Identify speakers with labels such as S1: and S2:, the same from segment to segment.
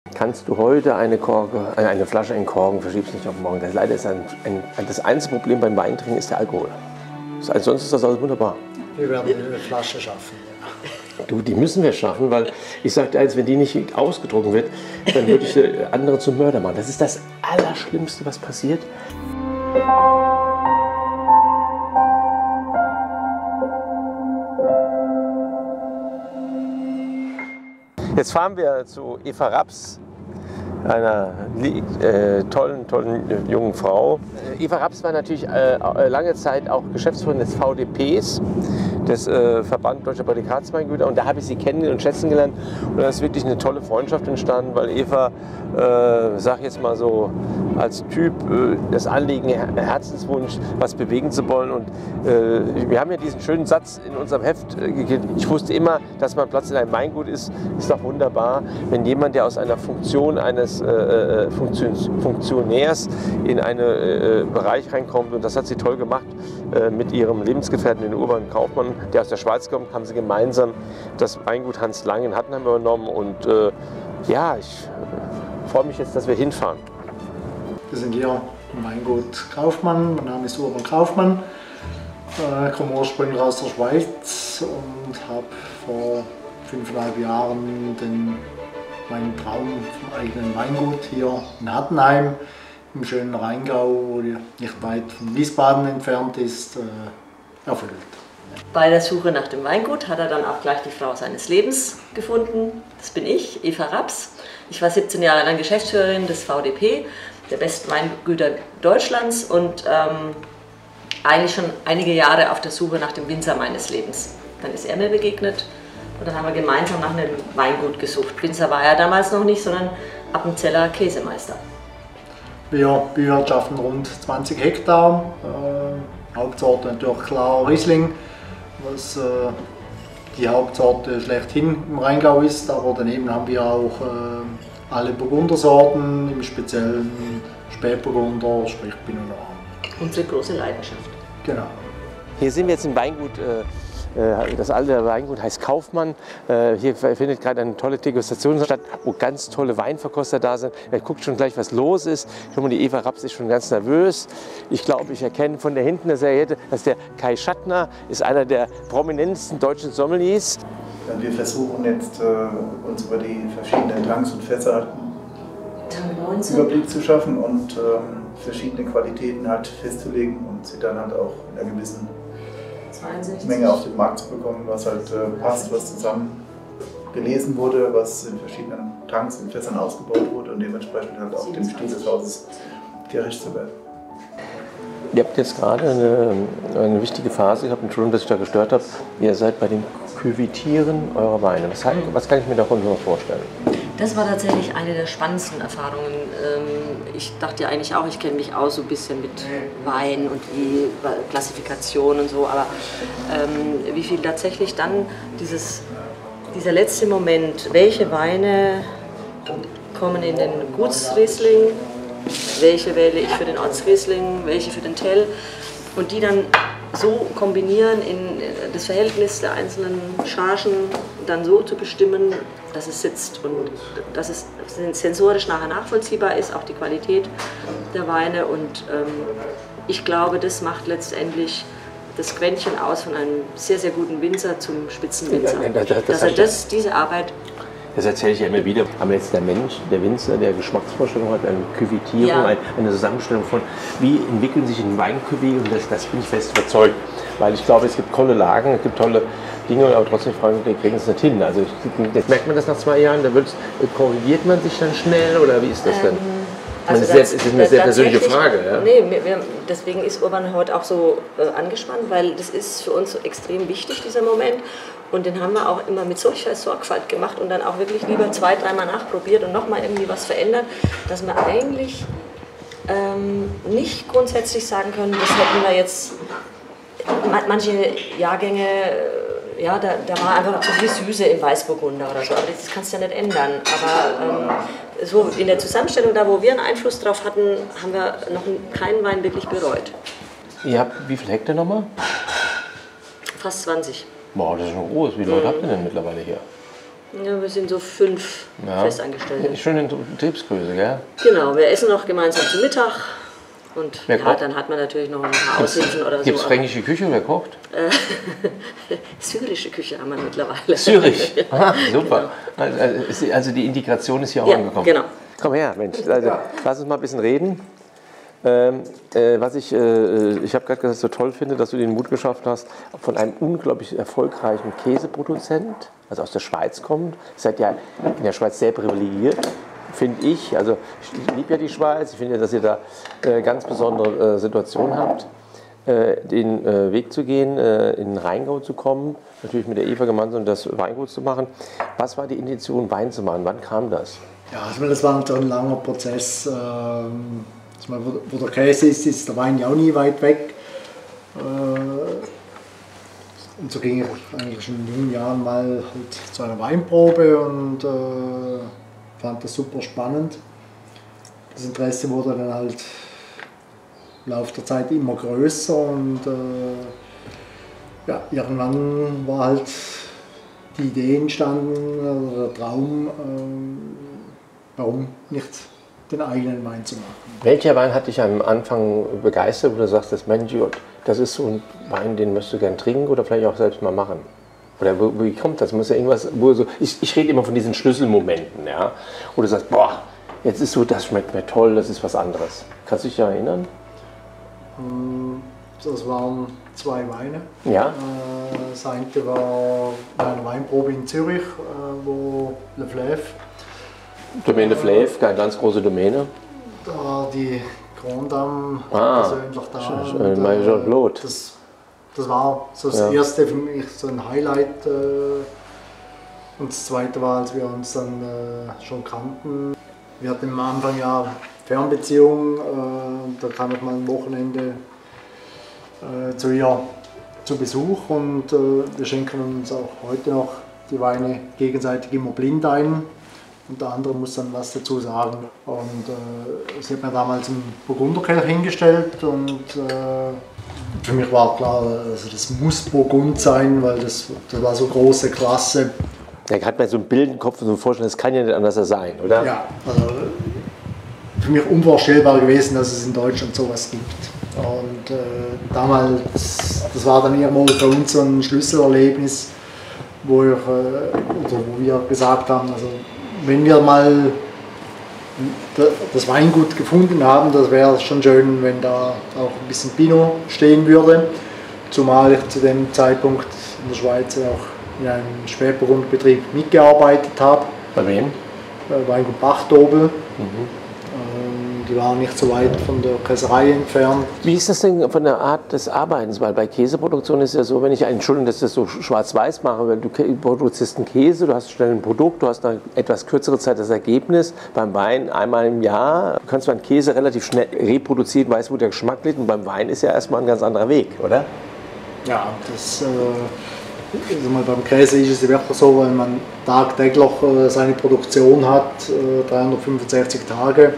S1: Kannst du heute eine Flasche in Korken, verschiebst nicht auf morgen. Das leider ist das einzige Problem beim Weintrinken ist der Alkohol. Sonst ist das alles wunderbar.
S2: Wir werden eine Flasche schaffen. Ja.
S1: Du, die müssen wir schaffen, weil ich sagte, wenn die nicht ausgetrunken wird, dann würde ich andere zum Mörder machen. Das ist das Allerschlimmste, was passiert. Jetzt fahren wir zu Eva Raps, einer tollen jungen Frau. Eva Raps war natürlich lange Zeit auch Geschäftsführerin des VDPs, des Verband Deutscher Prädikatsweingüter. Und da habe ich sie kennen und schätzen gelernt. Und da ist wirklich eine tolle Freundschaft entstanden, weil Eva, sag ich jetzt mal so, als Typ das Anliegen, Herzenswunsch, was bewegen zu wollen. Und wir haben ja diesen schönen Satz in unserem Heft gegeben. Ich wusste immer, dass mein Platz in einem Weingut ist. Ist doch wunderbar, wenn jemand, der aus einer Funktion eines Funktionärs in einen Bereich reinkommt. Und das hat sie toll gemacht mit ihrem Lebensgefährten, den Urban Kaufmann, der aus der Schweiz kommt, haben sie gemeinsam das Weingut Hans Lang in Hattenheim übernommen. Und ja, ich freue mich jetzt, dass wir hinfahren.
S2: Wir sind hier im Weingut Kaufmann. Mein Name ist Urban Kaufmann. Ich komme ursprünglich aus der Schweiz und habe vor 5,5 Jahren meinen Traum vom eigenen Weingut hier in Hattenheim im schönen Rheingau, wo nicht weit von Wiesbaden entfernt ist, erfüllt.
S3: Bei der Suche nach dem Weingut hat er dann auch gleich die Frau seines Lebens gefunden. Das bin ich, Eva Raps. Ich war 17 Jahre lang Geschäftsführerin des VDP, der besten Weingüter Deutschlands, und eigentlich schon einige Jahre auf der Suche nach dem Winzer meines Lebens. Dann ist er mir begegnet und dann haben wir gemeinsam nach einem Weingut gesucht. Winzer war er damals noch nicht, sondern Appenzeller Käsemeister.
S2: Wir bewirtschaften rund 20 Hektar. Hauptsorte natürlich klar Riesling, was die Hauptsorte schlechthin im Rheingau ist, aber daneben haben wir auch alle Burgundersorten, im speziellen Spätburgunder, sprich Pinot Noir.
S3: Unsere große Leidenschaft.
S2: Genau.
S1: Hier sind wir jetzt im Weingut, das alte Weingut heißt Kaufmann. Hier findet gerade eine tolle Degustation statt, wo ganz tolle Weinverkoster da sind. Er guckt schon gleich, was los ist. Schon mal, die Eva Raps ist schon ganz nervös. Ich glaube, ich erkenne von der hinten der Serviette, dass der Kai Schattner ist einer der prominentesten deutschen Sommeliers.
S4: Wir versuchen jetzt, uns über die verschiedenen Tanks und Fässer einen Überblick zu schaffen und verschiedene Qualitäten halt festzulegen und sie dann halt auch in einer gewissen
S3: 62.
S4: Menge auf den Markt zu bekommen, was halt passt, was zusammen gelesen wurde, was in verschiedenen Tanks und Fässern ausgebaut wurde und dementsprechend halt auch dem Stil des Hauses gerecht zu werden.
S1: Ihr habt jetzt gerade eine wichtige Phase gehabt, Entschuldigung, dass ich da gestört habe. Ihr seid bei dem Küvitieren eurer Weine. Was kann ich mir davon nur vorstellen?
S3: Das war tatsächlich eine der spannendsten Erfahrungen. Ich dachte ja eigentlich auch, ich kenne mich aus so ein bisschen mit Wein und die Klassifikation und so, aber wie viel tatsächlich dann dieser letzte Moment, welche Weine kommen in den Gutsriesling, welche wähle ich für den Ortsriesling, welche für den Tell, und die dann so kombinieren, in das Verhältnis der einzelnen Chargen dann so zu bestimmen, dass es sitzt und dass es sensorisch nachher nachvollziehbar ist, auch die Qualität der Weine. Und ich glaube, das macht letztendlich das Quäntchen aus von einem sehr, sehr guten Winzer zum Spitzenwinzer. Diese Arbeit.
S1: Das erzähle ich ja immer wieder. Aber jetzt der Mensch, der Winzer, der Geschmacksvorstellung hat, eine Küvitierung, ja, eine Zusammenstellung von, wie entwickeln sich ein Weinküvi, und das bin ich fest überzeugt. Weil ich glaube, es gibt tolle Lagen, es gibt tolle Dinge, aber trotzdem fragen wir, kriegen es nicht hin. Also merkt man das nach 2 Jahren, korrigiert man sich dann schnell oder wie ist das denn?
S3: Also
S1: das ist eine sehr persönliche Frage. Ja?
S3: Nee, deswegen ist Urban heute auch so angespannt, weil das ist für uns so extrem wichtig, dieser Moment. Und den haben wir auch immer mit solcher Sorgfalt gemacht und dann auch wirklich lieber 2-3 Mal nachprobiert und nochmal irgendwie was verändert, dass wir eigentlich nicht grundsätzlich sagen können, das hätten wir jetzt, manche Jahrgänge, ja, da war einfach zu viel Süße im Weißburgunder oder so, aber das kannst du ja nicht ändern. Aber so in der Zusammenstellung, da wo wir einen Einfluss drauf hatten, haben wir noch keinen Wein wirklich bereut.
S1: Ihr habt wie viel Hektar nochmal?
S3: Fast 20.
S1: Boah, das ist schon groß. Wie viele Leute habt ihr denn mittlerweile hier?
S3: Ja, wir sind so 5 Festangestellte.
S1: Schöne Betriebsgröße, gell?
S3: Genau, wir essen noch gemeinsam zu Mittag. Und dann hat man natürlich noch ein paar Aushilfen oder so.
S1: Gibt es fränkische Küche, wer kocht?
S3: Syrische Küche haben wir mittlerweile.
S1: Syrisch, aha, super. Genau. Also die Integration ist hier auch angekommen.
S3: Genau.
S1: Komm her, Mensch, also, lass uns mal ein bisschen reden. Ich habe gerade gesagt, dass ich so toll finde, dass du den Mut geschafft hast, von einem unglaublich erfolgreichen Käseproduzent, also aus der Schweiz kommt. Ihr seid ja in der Schweiz sehr privilegiert, finde ich. Also ich liebe ja die Schweiz, ich finde ja, dass ihr da ganz besondere Situationen habt, den Weg zu gehen, in den Rheingau zu kommen, natürlich mit der Eva gemeinsam das Weingut zu machen. Was war die Intention, Wein zu machen? Wann kam das?
S2: Ja, also das war ein langer Prozess. Wo der Käse ist der Wein ja auch nie weit weg. Und so ging ich eigentlich schon in jungen Jahren mal halt zu einer Weinprobe und fand das super spannend. Das Interesse wurde dann halt im Laufe der Zeit immer größer und irgendwann war halt die Idee entstanden, der Traum, warum nicht den eigenen Wein zu machen.
S1: Welcher Wein hat dich am Anfang begeistert, wo du sagst, das ist so ein Wein, den möchtest du gern trinken oder vielleicht auch selbst mal machen? Oder wie kommt das? Muss ja irgendwas, ich rede immer von diesen Schlüsselmomenten, ja, wo du sagst, boah, jetzt ist so, das schmeckt mir toll, das ist was anderes. Kannst du dich daran erinnern?
S2: Das waren 2 Weine.
S1: Ja.
S2: Das eine war eine Weinprobe in Zürich, wo Le Fleuve.
S1: Domäne Fleuve, eine ganz große Domäne.
S2: Da war die Grand Dame persönlich da.
S1: Major Claude.
S2: Das war so das erste für mich, so ein Highlight. Und das zweite war, als wir uns dann schon kannten. Wir hatten am Anfang ja Fernbeziehung. Da kam ich mal ein Wochenende zu ihr zu Besuch und wir schenken uns auch heute noch die Weine gegenseitig immer blind ein. Und der andere muss dann was dazu sagen. Und sie hat mir damals einen Burgunderkelch hingestellt und für mich war klar, also das muss Burgund sein, weil das war so große Klasse.
S1: Da hat man so ein Bild im Kopf und so vorstellen, das kann ja nicht anders sein, oder?
S2: Ja, also für mich unvorstellbar gewesen, dass es in Deutschland sowas gibt. Und damals, das war dann irgendwo für uns so ein Schlüsselerlebnis, wo wir gesagt haben, also wenn wir mal das Weingut gefunden haben, das wäre schon schön, wenn da auch ein bisschen Pinot stehen würde. Zumal ich zu dem Zeitpunkt in der Schweiz auch in einem Spätburgundbetrieb mitgearbeitet habe.
S1: Bei wem?
S2: Weingut Bachtobel. Die waren nicht so weit von der Käserei entfernt.
S1: Wie ist das denn von der Art des Arbeitens? Weil bei Käseproduktion ist es ja so, wenn ich Entschuldigung, dass ich das so schwarz-weiß mache, weil du produzierst einen Käse, du hast schnell ein Produkt, du hast eine etwas kürzere Zeit das Ergebnis. Beim Wein einmal im Jahr kannst du einen Käse relativ schnell reproduzieren, weißt, wo der Geschmack liegt. Und beim Wein ist ja erstmal ein ganz anderer Weg, oder?
S2: Ja, das, also beim Käse ist es wirklich so, weil man tagtäglich seine Produktion hat, 365 Tage.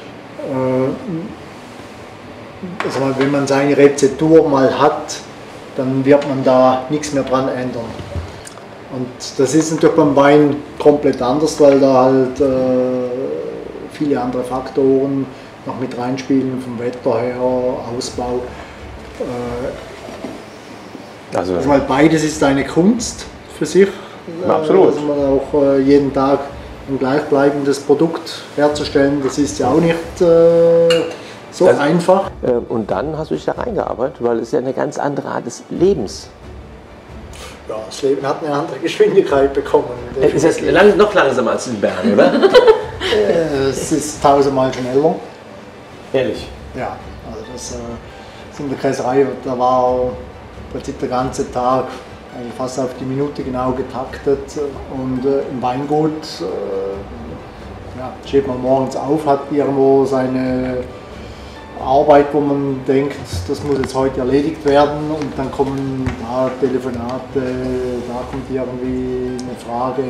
S2: Also wenn man seine Rezeptur mal hat, dann wird man da nichts mehr dran ändern. Und das ist natürlich beim Wein komplett anders, weil da halt viele andere Faktoren noch mit reinspielen, vom Wetter her, Ausbau. Also beides ist eine Kunst für sich.
S1: Absolut.
S2: Also man auch jeden Tag ein gleichbleibendes Produkt herzustellen, das ist ja auch nicht so einfach.
S1: Und dann hast du dich da reingearbeitet, weil es ja eine ganz andere Art des Lebens.
S2: Ja, das Leben hat eine andere Geschwindigkeit bekommen.
S1: Ist das noch langsamer als in Bern, oder?
S2: Es ist 1000-mal schneller.
S1: Ehrlich?
S2: Ja, also das in der Käserei, da war im Prinzip der ganze Tag eigentlich fast auf die Minute genau getaktet und im Weingut steht man morgens auf, hat irgendwo seine Arbeit, wo man denkt, das muss jetzt heute erledigt werden und dann kommen da Telefonate, da kommt irgendwie eine Frage.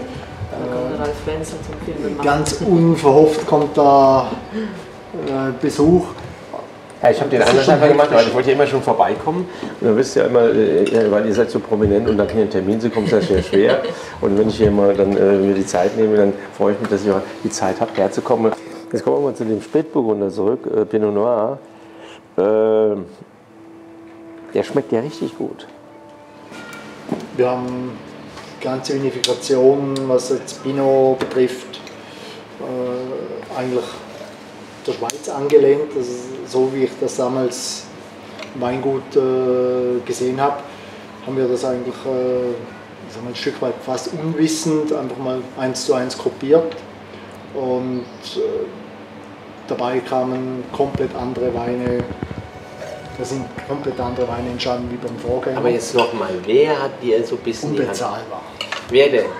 S2: Ganz unverhofft kommt da Besuch.
S1: Ja, ich habe den anders einfach gemacht, weil ich wollte ja immer schon vorbeikommen. Und dann wisst ihr ja immer, weil ihr seid so prominent und dann hier einen Termin zu kommen, ist das ja schwer. Und wenn ich hier mal dann mir die Zeit nehme, dann freue ich mich, dass ich auch die Zeit habe, herzukommen. Jetzt kommen wir mal zu dem Spätburgunder zurück, Pinot Noir. Der schmeckt ja richtig gut.
S2: Wir haben die ganze Unifikation, was jetzt Pinot betrifft, eigentlich der Schweiz angelehnt. Also, so wie ich das damals im Weingut gesehen habe, haben wir das eigentlich sagen wir, ein Stück weit fast unwissend einfach mal 1:1 kopiert. Und dabei kamen komplett andere Weine. Da sind komplett andere Weine entstanden wie beim Vorgänger.
S1: Aber jetzt nochmal, wer hat dir so ein bisschen
S2: unbezahlbar.
S1: Wer denn?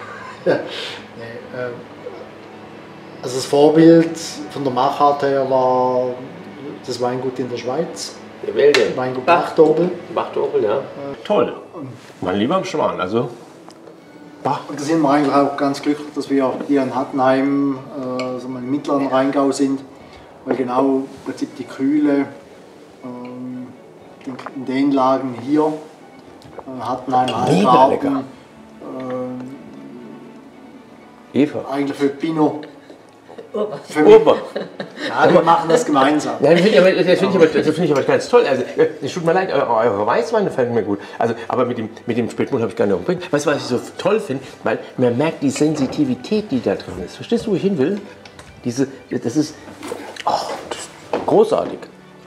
S2: Also das Vorbild von der Machart her war das Weingut in der Schweiz.
S1: Wer denn?
S2: Weingut Bachtobel.
S1: Bachtobel, ja. Toll. Mein lieber Schwan, also.
S2: Und da sind wir eigentlich auch ganz glücklich, dass wir hier in Hattenheim im mittleren Rheingau sind, weil genau im Prinzip die Kühle in den Lagen hier, Hattenheim, Halbgarten,
S1: Eva.
S2: eigentlich für Pinot.
S1: Urban.
S2: Ja, wir machen das gemeinsam.
S1: Ja, das finde ich aber ganz toll. Also, es tut mir leid, eure Weißweine gefallen mir gut. Also, aber mit dem Spätburgunder habe ich gar nicht umgebracht. Weißt du, was ich so toll finde? Weil man merkt die Sensitivität, die da drin ist. Verstehst du, wo ich hin will? Das ist großartig.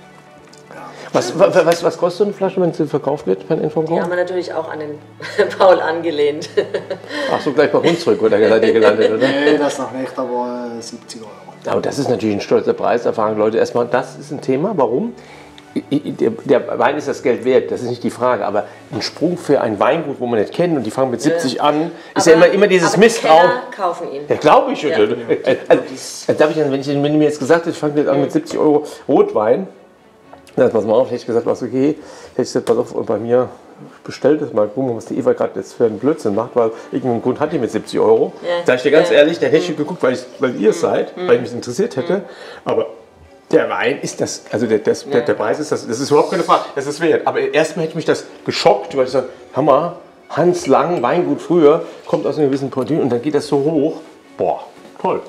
S1: Was kostet so eine Flasche, wenn sie verkauft wird bei Info?
S3: Die haben wir natürlich auch an den Paul angelehnt.
S1: Ach so, gleich bei uns zurück, oder seid ihr gelandet, oder?
S2: Nee, das noch nicht, aber 70 €.
S1: Aber das ist natürlich ein stolzer Preis. Da fragen Leute erstmal, das ist ein Thema. Warum? Der Wein ist das Geld wert, das ist nicht die Frage. Aber ein Sprung für ein Weingut, wo man nicht kennt und die fangen mit 70 an, ist ja immer dieses Misstrauen.
S3: Die kaufen ihn.
S1: Ja, glaube ich schon. Ja. Also, wenn du mir jetzt gesagt hättest, ich fange jetzt an mit 70 € Rotwein, dann pass mal auf, hätte ich gesagt, was okay, hätte ich gesagt, pass auf, und bei mir bestellt es mal, gucken, was die Eva gerade jetzt für einen Blödsinn macht, weil irgendeinen Grund hat die mit 70 €. Ja. Sag ich dir ganz ehrlich, da hätte ich geguckt, weil ihr es seid, weil ich mich interessiert hätte. Aber der Wein ist das, also der Preis ist das ist überhaupt keine Frage, das ist wert. Aber erstmal hätte mich das geschockt, weil ich sage, Hammer, Hans Lang, Weingut früher, kommt aus einem gewissen Produkt und dann geht das so hoch. Boah, toll.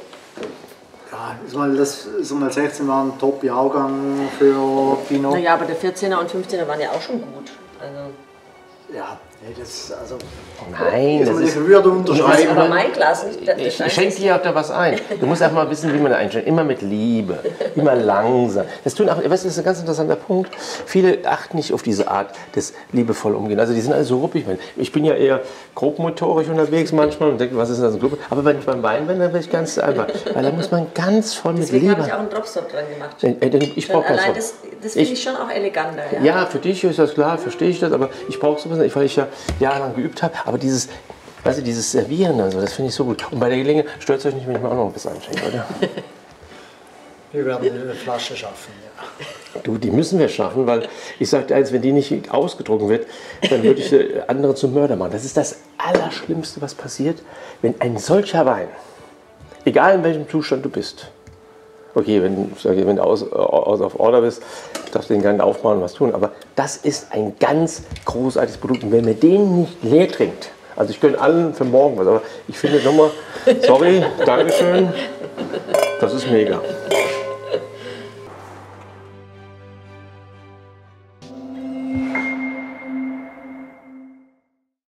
S2: Ja, das 16 war ein Top-Jahrgang für Pinot.
S3: Naja, aber der 14er und 15er waren ja auch schon gut. Also
S2: ja, das also.
S1: Nein, das ist.
S2: Ich würde unterschreiben.
S3: Aber mein Glas nicht.
S1: Ich schenke dir auch da was ein. Du musst einfach mal wissen, wie man da einstellt. Immer mit Liebe, immer langsam. Das tun auch, weißt du, das ist ein ganz interessanter Punkt. Viele achten nicht auf diese Art des liebevoll Umgehen. Also die sind alle so ruppig. Ich bin ja eher grobmotorisch unterwegs manchmal und denke, was ist das? Gruppe? Aber wenn ich beim Wein bin, dann bin ich ganz einfach. Weil da muss man ganz voll mit
S3: Deswegen
S1: Liebe.
S3: habe ich auch einen Dropstop dran gemacht.
S1: Ich brauche
S3: allein das finde ich schon auch eleganter.
S1: Ja, für dich ist das klar, verstehe ich das, aber ich brauche sowas nicht, weil ich ja jahrelang geübt habe. Aber dieses, weißt du, dieses Servieren und so, das finde ich so gut. Und bei der Gelegenheit stört es euch nicht, wenn ich mir auch noch ein bisschen einschenke, oder?
S2: Wir werden eine Flasche schaffen, ja.
S1: Du, die müssen wir schaffen, weil ich sagte eins, wenn die nicht ausgetrunken wird, dann würde ich andere zum Mörder machen. Das ist das Allerschlimmste, was passiert, wenn ein solcher Wein, egal in welchem Zustand du bist, okay, wenn du aus auf Order bist, darfst du den Gang aufmachen und was tun. Aber das ist ein ganz großartiges Produkt. Und wenn man den nicht leer trinkt, also ich gönne allen für morgen was, aber ich finde nochmal, sorry, Dankeschön, das ist mega.